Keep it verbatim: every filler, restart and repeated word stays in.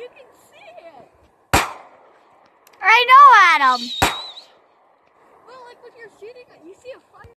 can see it. I know, Adam. Well, like when you're shooting, you see a fire.